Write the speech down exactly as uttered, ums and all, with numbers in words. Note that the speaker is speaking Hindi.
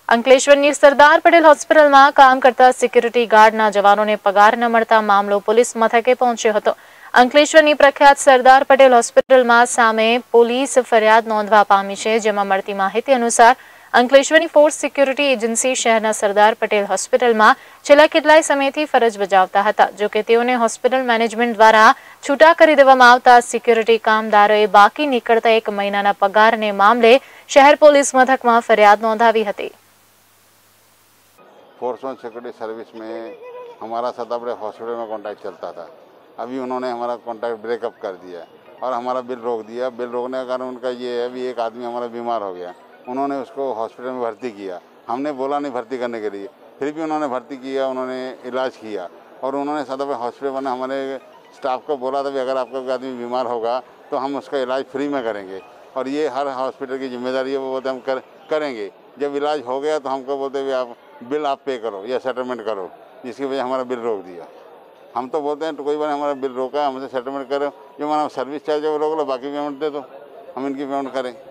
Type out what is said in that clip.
અંકલેશ્વરની સરદાર પટેલ હોસ્પિટલમાં કામ કરતા સિક્યુરિટી ગાર્ડના જવાનોને પગાર ન મળતા મામલો પોલીસ મથકે પહોંચ્યો હતો। અંકલેશ્વરની પ્રખ્યાત સરદાર પટેલ હોસ્પિટલમાં સામે પોલીસ ફરિયાદ નોંધવા પામી છે, જેમાં મળતી માહિતી અનુસાર અંકલેશ્વરની ફોર્સ સિક્યુરિટી એજન્સી શહેરના સરદાર પટેલ હોસ્પિટલમાં છેલ્લા કેટલાય સમયથી ફરજ બજાવતા હતા। જો કે તેઓને હોસ્પિટલ મેનેજમેન્ટ દ્વારા છૂટા કરી દેવામાં આવતા સિક્યુરિટી કામદારોએ બાકી નીકળતા એક મહિનાના પગારને મામલે શહેર પોલીસ મથકમાં ફરિયાદ નોંધાવી હતી। फोर्स ऑन सिक्योरिटी सर्विस में हमारा सदाबड़े हॉस्पिटल में कॉन्टैक्ट चलता था। अभी उन्होंने हमारा कॉन्टैक्ट ब्रेकअप कर दिया और हमारा बिल रोक दिया। बिल रोकने का कारण उनका ये है, अभी एक आदमी हमारा बीमार हो गया, उन्होंने उसको हॉस्पिटल में भर्ती किया। हमने बोला नहीं भर्ती करने के लिए, फिर भी उन्होंने भर्ती किया, उन्होंने इलाज किया और उन्होंने सदाबड़े हॉस्पिटल में हमारे स्टाफ को बोला था भी अगर आपका कोई आदमी बीमार होगा तो हम उसका इलाज फ्री में करेंगे और ये हर हॉस्पिटल की जिम्मेदारी है, वो बोलते हम कर करेंगे। जब इलाज हो गया तो हमको बोलते भी आप बिल आप पे करो या सेटलमेंट करो, जिसकी वजह हमारा बिल रोक दिया। हम तो बोलते हैं तो कोई बार हमारा बिल रोका, हमसे सेटलमेंट करो, जो हमारा सर्विस चार्ज है वो रोक लो, बाकी पेमेंट दे दो, हम इनकी पेमेंट करें।